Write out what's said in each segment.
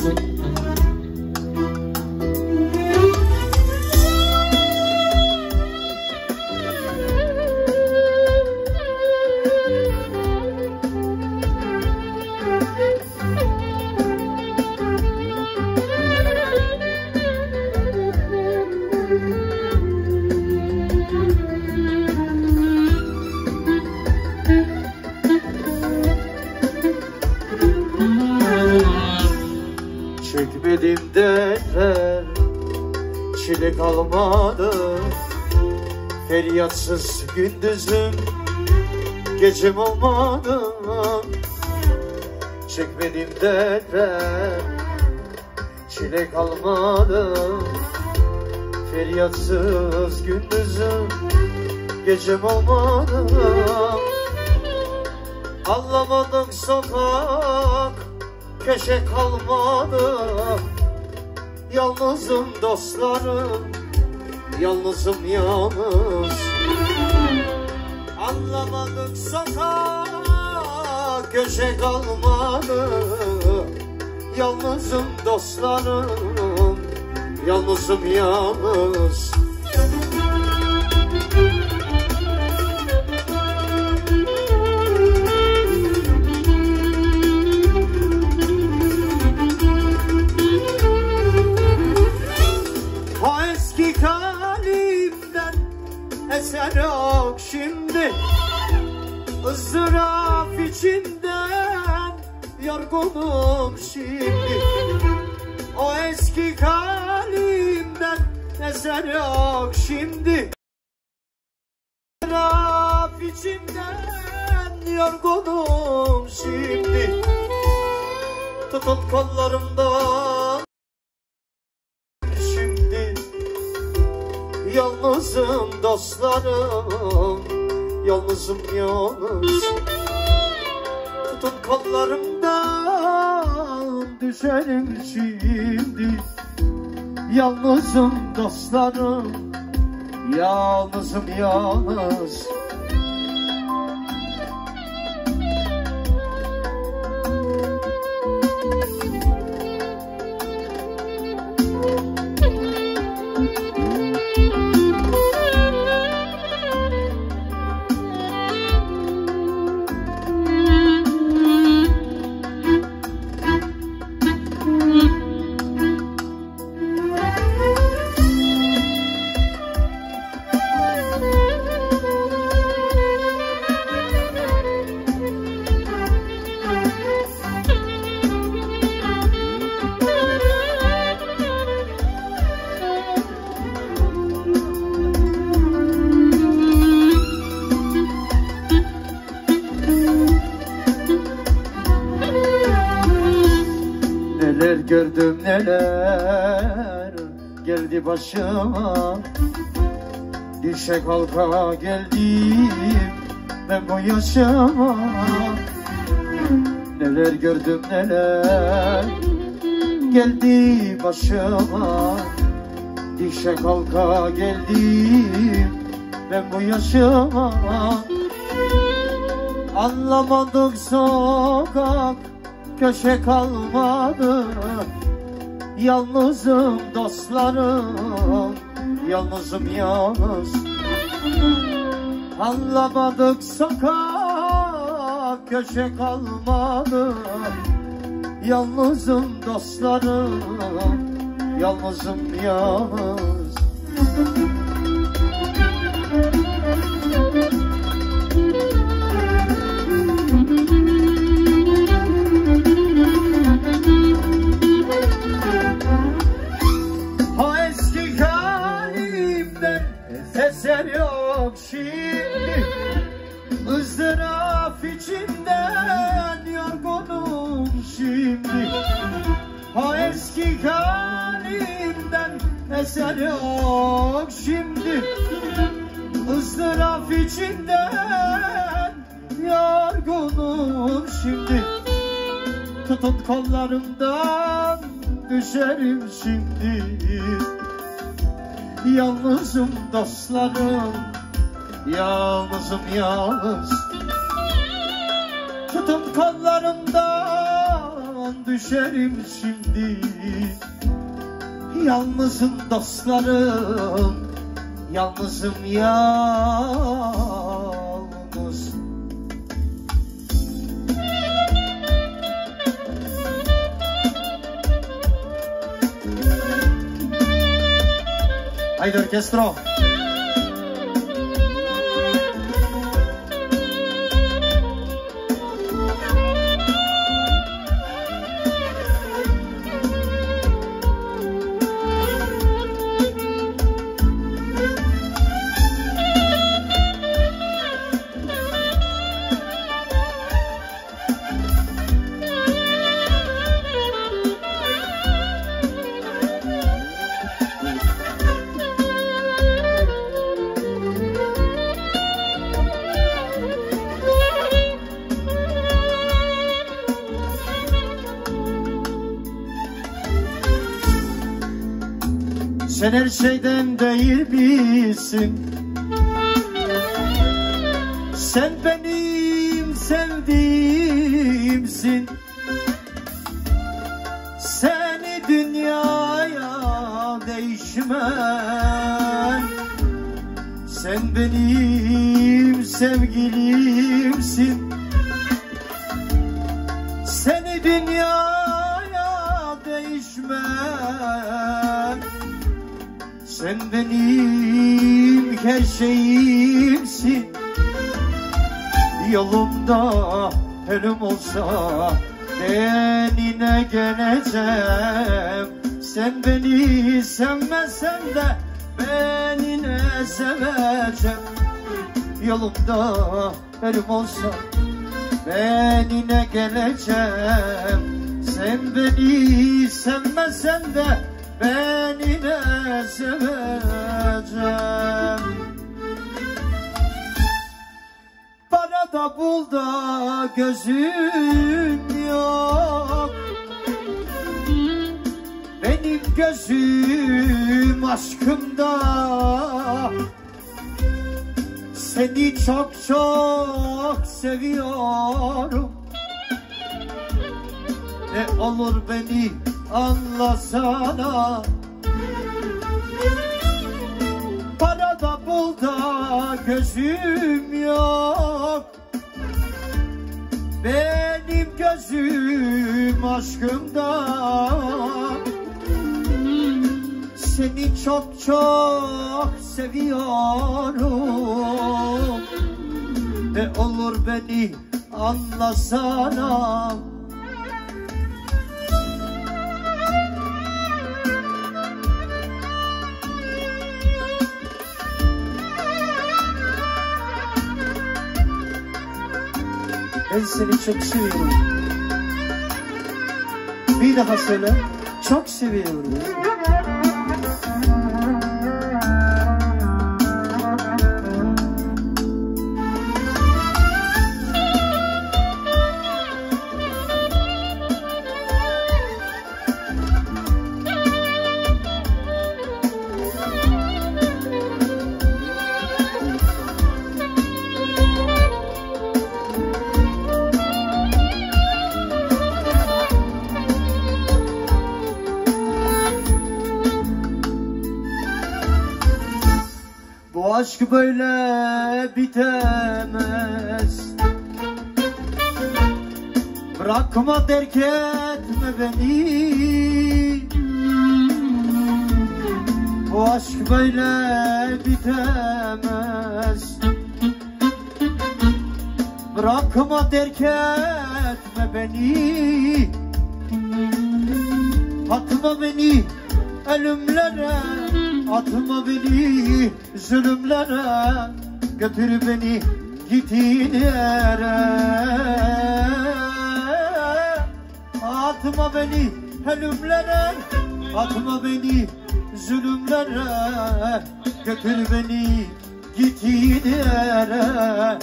Çekmedim derler, çile kalmadı. Feryatsız gündüzüm, gecem olmadı. Çekmedim derler, çile kalmadı. Feryatsız gündüzüm, gecem olmadı. Anlamadık sokak, köşe kalmadı. Yalnızım dostlarım, yalnızım yalnız. Anlamadık sokak, köşe kalmadı. Yalnızım dostlarım, yalnızım yalnız. Halimden eser yok şimdi, ızdırap içinden yorgunum şimdi. O eski halimden eser yok şimdi, ızdırap içinden yorgunum şimdi. Tutun kollarımdan yalnızım dostlarım, yalnızım yalnız. Tutun kollarımdan düşerim şimdi. Yalnızım dostlarım, yalnızım yalnız. Neler gördüm neler geldi başıma. Düşe kalka geldim ben bu yaşama. Neler gördüm neler geldi başıma. Düşe kalka geldim ben bu yaşama. Anlamadık sokak, köşe kalmadı. Yalnızım dostlarım, yalnızım yalnız. Anlamadık sokak, köşe kalmadı. Yalnızım dostlarım, yalnızım yalnız. Eser yok şimdi, ızdırap içinden yorgunum şimdi. O eski halimden eser yok şimdi, ızdırap içinden yorgunum şimdi. Tutun kollarımdan düşerim şimdi. Yalnızım dostlarım, yalnızım yalnız. Tutun kollarımdan düşerim şimdi. Yalnızım dostlarım, yalnızım yalnız. Haydi orkestro. Sen her şeyden değil misin? Sen benim sevdiğimsin. Seni dünyaya değişmem. Sen benim sevgilimsin. Seni dünyaya değişmem. Sen benim her şeyimsin. Yolumda ölüm olsa ben yine geleceğim. Sen beni sevmesen de ben yine seveceğim. Yolumda ölüm olsa ben yine geleceğim. Sen beni sevmesen de ben yine seveceğim. Para da bul da gözüm yok. Benim gözüm aşkımda. Seni çok çok seviyorum. Ne olur beni anlasana. Para da bul da gözüm yok. Benim gözüm aşkımda. Seni çok çok seviyorum. Ne olur beni anlasana. Ben seni çok seviyorum. Bir daha söyle. Çok seviyorum. Bu aşk böyle bitemez. Bırakma, terk etme beni. Bu aşk böyle bitemez. Bırakma, terk etme beni. Atma beni ölümlere, atma beni zulümlere, götür beni gittiğin yere. Atma beni ölümlere, atma beni zulümlere, götür beni gittiğin yere.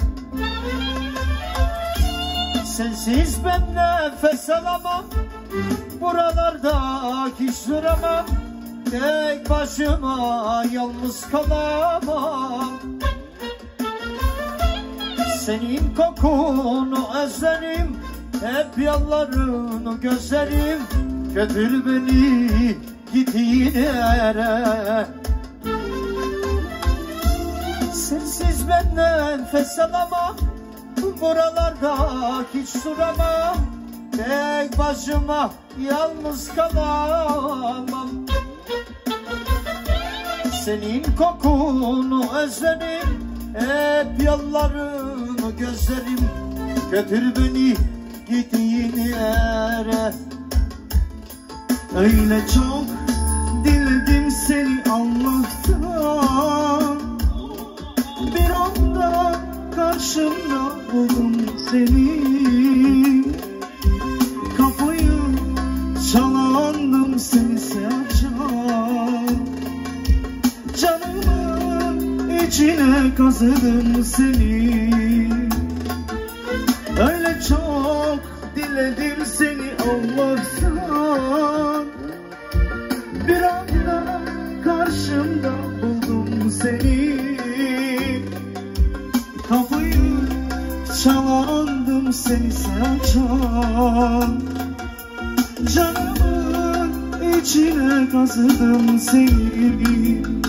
Sensiz ben nefes alamam, buralarda hiç duramam. Tek başıma yalnız kalamam. Senin kokunu özlerim, hep yallarını gözlerim. Götür beni gittiğin yere. Sensiz ben nefes alamam, buralarda hiç duramam. Tek başıma yalnız kalamam. Senin kokunu özlerim, hep yollarını gözlerim. Götür beni gittiğin yere. Öyle çok diledim seni Allah'tan, bir anda karşımda buldum seni. Kapıyı çalandım seni seveceğim. Canımın içine kazıdım seni. Öyle çok diledim seni Allah'tan, bir anda karşımda buldum seni. Kapıyı çalandım seni seveceğim. Canımın içine kazıdım seni.